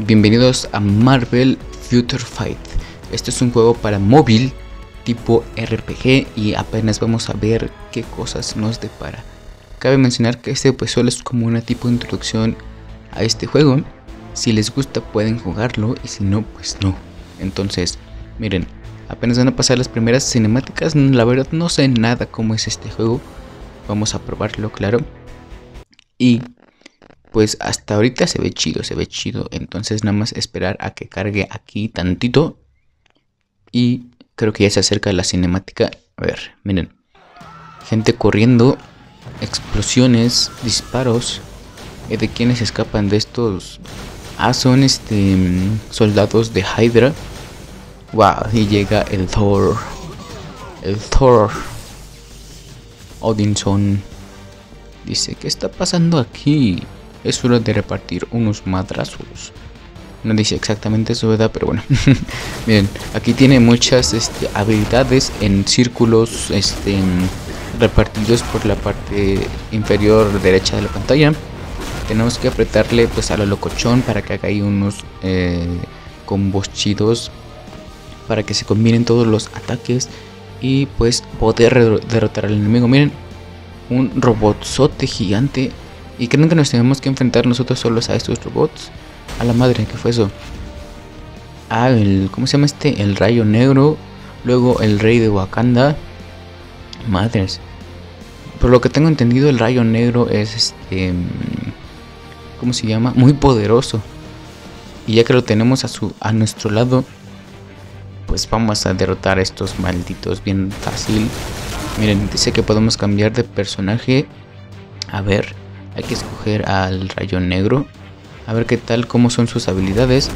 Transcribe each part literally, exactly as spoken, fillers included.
Bienvenidos a Marvel Future Fight. Este es un juego para móvil tipo R P G y apenas vamos a ver qué cosas nos depara. Cabe mencionar que este pues solo es como una tipo de introducción a este juego. Si les gusta pueden jugarlo y si no pues no. Entonces miren, apenas van a pasar las primeras cinemáticas. La verdad no sé nada cómo es este juego. Vamos a probarlo, claro. Y pues hasta ahorita se ve chido, se ve chido. Entonces nada más esperar a que cargue aquí tantito. Y creo que ya se acerca la cinemática. A ver, miren. Gente corriendo. Explosiones, disparos. ¿Y de quiénes escapan de estos? Ah, son este soldados de Hydra. Wow, y llega el Thor. El Thor Odinson. Dice, ¿qué está pasando aquí? Es hora de repartir unos madrazos. No dice exactamente eso, ¿verdad? Pero bueno. Miren, aquí tiene muchas este, habilidades en círculos este, repartidos por la parte inferior derecha de la pantalla. Tenemos que apretarle pues a lo locochón para que haga ahí unos eh, combos chidos. Para que se combinen todos los ataques. Y pues poder derrotar al enemigo. Miren, un robotzote gigante. ¿Y creen que nos tenemos que enfrentar nosotros solos a estos robots? A la madre, ¿qué fue eso? Ah, el... ¿cómo se llama este? El Rayo Negro. Luego el Rey de Wakanda. Madres. Por lo que tengo entendido, el Rayo Negro es este... ¿cómo se llama? Muy poderoso. Y ya que lo tenemos a, su, a nuestro lado, pues vamos a derrotar a estos malditos bien fácil. Miren, dice que podemos cambiar de personaje. A ver... hay que escoger al Rayo Negro. A ver qué tal, cómo son sus habilidades.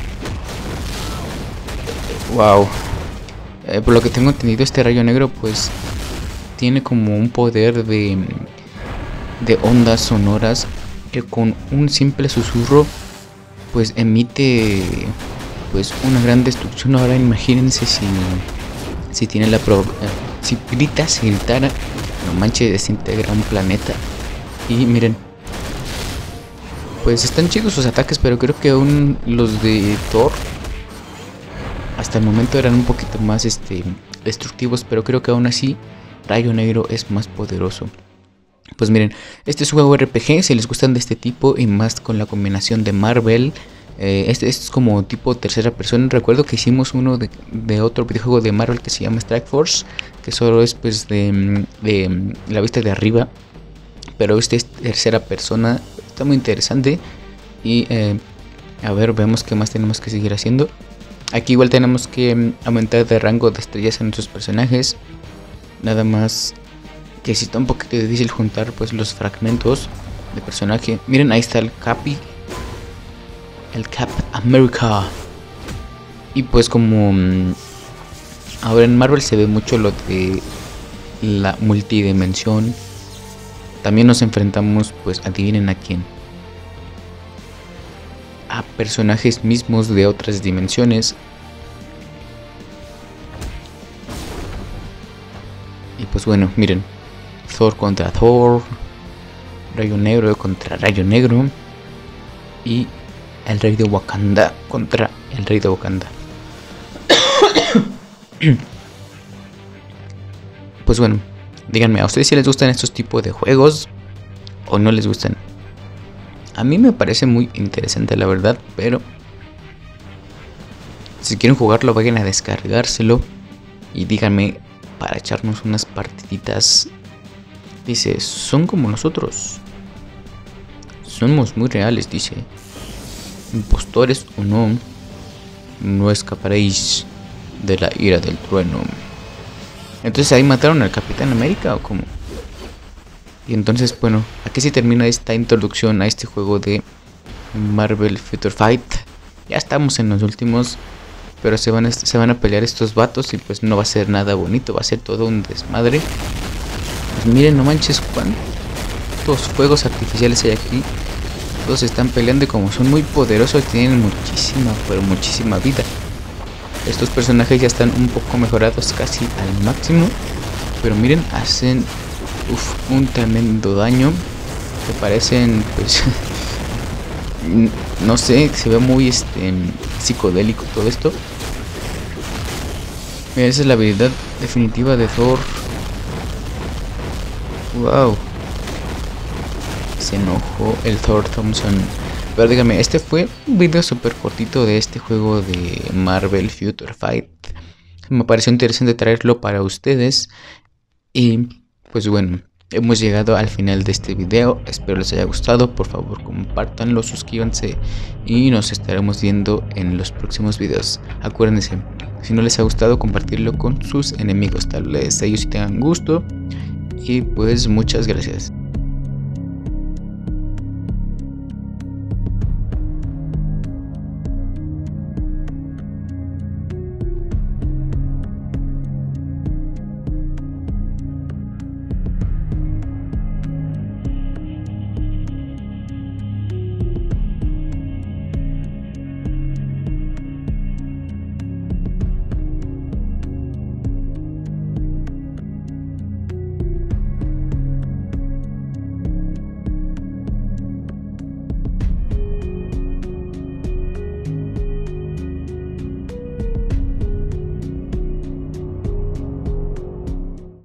Wow. Eh, por lo que tengo entendido, este Rayo Negro pues tiene como un poder de, de ondas sonoras que con un simple susurro pues emite pues una gran destrucción. Ahora imagínense si, si tiene la pro, eh, si grita, si gritara, no manches, desintegra un planeta. Y miren, pues están chidos sus ataques, pero creo que aún los de Thor hasta el momento eran un poquito más este, destructivos, pero creo que aún así Rayo Negro es más poderoso. Pues miren, este es un juego R P G, si les gustan de este tipo y más con la combinación de Marvel. eh, este, este es como tipo tercera persona. Recuerdo que hicimos uno de, de otro videojuego de Marvel que se llama Strike Force, que solo es pues de, de la vista de arriba, pero este es tercera persona. Está muy interesante. Y eh, a ver, veamos qué más tenemos que seguir haciendo. Aquí igual tenemos que um, aumentar de rango de estrellas en nuestros personajes. Nada más que si está un poquito difícil juntar pues los fragmentos de personaje. Miren, ahí está el Capi. El Cap America. Y pues como um, ahora en Marvel se ve mucho lo de la multidimensión, también nos enfrentamos, pues adivinen a quién. A personajes mismos de otras dimensiones. Y pues bueno, miren. Thor contra Thor. Rayo Negro contra Rayo Negro. Y el Rey de Wakanda contra el Rey de Wakanda. Pues bueno, díganme, ¿a ustedes si les gustan estos tipos de juegos o no les gustan? A mí me parece muy interesante la verdad, pero si quieren jugarlo vayan a descargárselo y díganme para echarnos unas partiditas. Dice, son como nosotros. Somos muy reales, dice. Impostores o no, no escaparéis de la ira del trueno. Entonces ahí mataron al Capitán América o cómo. Y entonces bueno, aquí sí termina esta introducción a este juego de Marvel Future Fight. Ya estamos en los últimos, pero se van a, se van a pelear estos vatos y pues no va a ser nada bonito, va a ser todo un desmadre. Pues miren, no manches cuántos fuegos artificiales hay aquí. Todos están peleando y como son muy poderosos tienen muchísima, pero muchísima vida. Estos personajes ya están un poco mejorados casi al máximo. Pero miren, hacen uf, un tremendo daño. Que parecen pues no sé, se ve muy este psicodélico todo esto. Mira, esa es la habilidad definitiva de Thor. Wow. Se enojó el Thor Thompson. Pero dígame, este fue un video súper cortito de este juego de Marvel Future Fight. Me pareció interesante traerlo para ustedes. Y pues bueno, hemos llegado al final de este video. Espero les haya gustado. Por favor, compártanlo, suscríbanse y nos estaremos viendo en los próximos videos. Acuérdense, si no les ha gustado, compartirlo con sus enemigos. Tal vez ellos sí tengan gusto. Y pues muchas gracias.